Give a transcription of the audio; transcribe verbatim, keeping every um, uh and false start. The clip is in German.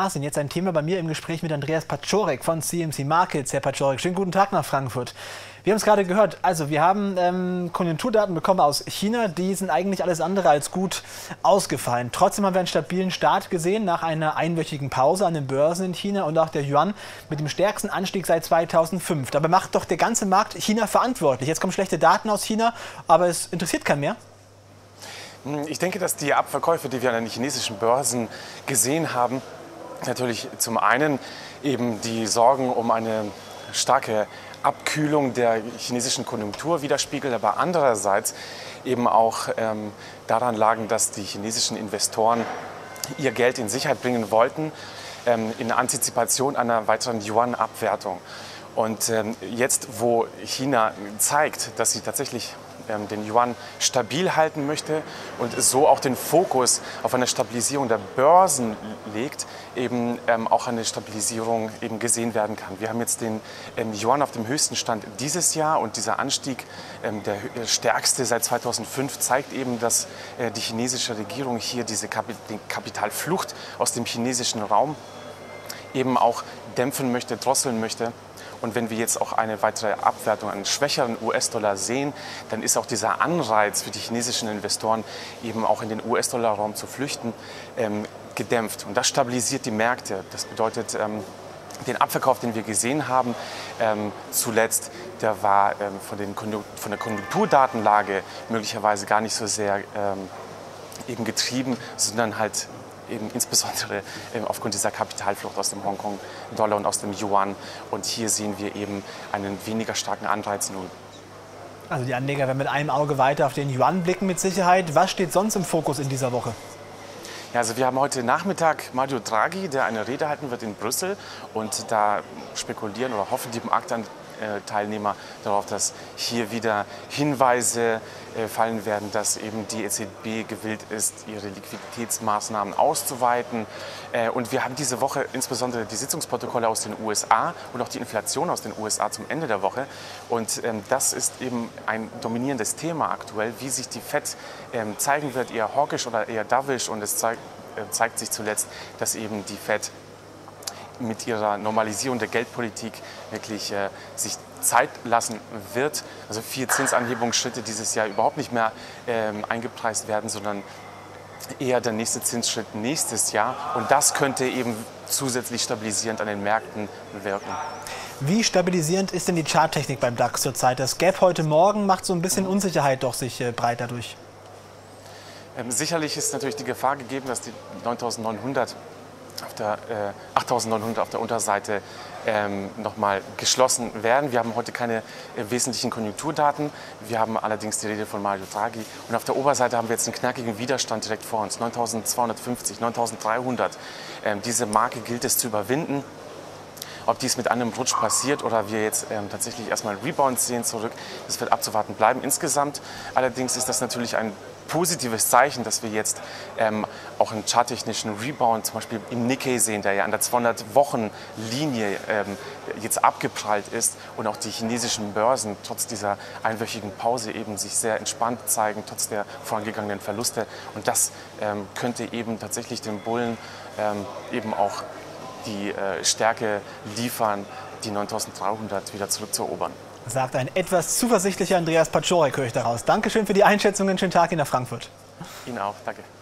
Asien. Jetzt ein Thema bei mir im Gespräch mit Andreas Paczorek von C M C Markets. Herr Paczorek, schönen guten Tag nach Frankfurt. Wir haben es gerade gehört, also wir haben ähm, Konjunkturdaten bekommen aus China, die sind eigentlich alles andere als gut ausgefallen. Trotzdem haben wir einen stabilen Start gesehen nach einer einwöchigen Pause an den Börsen in China und auch der Yuan mit dem stärksten Anstieg seit zweitausendfünf. Dabei macht doch der ganze Markt China verantwortlich. Jetzt kommen schlechte Daten aus China, aber es interessiert keinen mehr. Ich denke, dass die Abverkäufe, die wir an den chinesischen Börsen gesehen haben, natürlich zum einen eben die Sorgen um eine starke Abkühlung der chinesischen Konjunktur widerspiegelt, aber andererseits eben auch ähm, daran lagen, dass die chinesischen Investoren ihr Geld in Sicherheit bringen wollten, ähm, in Antizipation einer weiteren Yuan-Abwertung. Und ähm, jetzt, wo China zeigt, dass sie tatsächlich ähm, den Yuan stabil halten möchte und so auch den Fokus auf eine Stabilisierung der Börsen legt, eben ähm, auch eine Stabilisierung eben gesehen werden kann. Wir haben jetzt den ähm, Yuan auf dem höchsten Stand dieses Jahr und dieser Anstieg, ähm, der, der stärkste seit zweitausendfünf, zeigt eben, dass äh, die chinesische Regierung hier diese Kapi- die Kapitalflucht aus dem chinesischen Raum eben auch dämpfen möchte, drosseln möchte. Und wenn wir jetzt auch eine weitere Abwertung, einen schwächeren U S-Dollar sehen, dann ist auch dieser Anreiz für die chinesischen Investoren, eben auch in den U S-Dollar-Raum zu flüchten, ähm, gedämpft. Und das stabilisiert die Märkte. Das bedeutet, ähm, den Abverkauf, den wir gesehen haben, ähm, zuletzt, der war ähm, von, den Konjunktur, von der Konjunkturdatenlage möglicherweise gar nicht so sehr ähm, eben getrieben, sondern halt eben insbesondere aufgrund dieser Kapitalflucht aus dem Hongkong-Dollar und aus dem Yuan. Und hier sehen wir eben einen weniger starken Anreiz nun. Also die Anleger werden mit einem Auge weiter auf den Yuan blicken mit Sicherheit. Was steht sonst im Fokus in dieser Woche? Ja, also wir haben heute Nachmittag Mario Draghi, der eine Rede halten wird in Brüssel. Und da spekulieren oder hoffen die Marktteilnehmer darauf, dass hier wieder Hinweise fallen werden, dass eben die E Z B gewillt ist, ihre Liquiditätsmaßnahmen auszuweiten. Und wir haben diese Woche insbesondere die Sitzungsprotokolle aus den U S A und auch die Inflation aus den U S A zum Ende der Woche. Und das ist eben ein dominierendes Thema aktuell, wie sich die Fed zeigen wird, eher hawkisch oder eher dovish. Und es zeigt, zeigt sich zuletzt, dass eben die Fed mit ihrer Normalisierung der Geldpolitik wirklich äh, sich Zeit lassen wird. Also vier Zinsanhebungsschritte dieses Jahr überhaupt nicht mehr ähm, eingepreist werden, sondern eher der nächste Zinsschritt nächstes Jahr. Und das könnte eben zusätzlich stabilisierend an den Märkten wirken. Wie stabilisierend ist denn die Charttechnik beim DAX zurzeit? Das Gap heute Morgen macht so ein bisschen Unsicherheit doch sich äh, breit dadurch. Ähm, sicherlich ist natürlich die Gefahr gegeben, dass die neuntausendneunhundert auf der äh, achttausendneunhundert auf der Unterseite ähm, nochmal geschlossen werden. Wir haben heute keine äh, wesentlichen Konjunkturdaten. Wir haben allerdings die Rede von Mario Draghi. Und auf der Oberseite haben wir jetzt einen knackigen Widerstand direkt vor uns. neuntausendzweihundertfünfzig, neuntausenddreihundert. Ähm, diese Marke gilt es zu überwinden. Ob dies mit einem Rutsch passiert oder wir jetzt ähm, tatsächlich erstmal Rebounds sehen zurück, das wird abzuwarten bleiben. Insgesamt allerdings ist das natürlich ein positives Zeichen, dass wir jetzt ähm, auch einen charttechnischen Rebound zum Beispiel im Nikkei sehen, der ja an der zweihundert-Wochen-Linie ähm, jetzt abgeprallt ist und auch die chinesischen Börsen trotz dieser einwöchigen Pause eben sich sehr entspannt zeigen, trotz der vorangegangenen Verluste. Und das ähm, könnte eben tatsächlich den Bullen ähm, eben auch die äh, Stärke liefern, die neuntausenddreihundert wieder zurückzuerobern. Sagt ein etwas zuversichtlicher Andreas Paczorek, höre ich daraus. Dankeschön für die Einschätzung und schönen Tag in der Frankfurt. Ihnen auch, danke.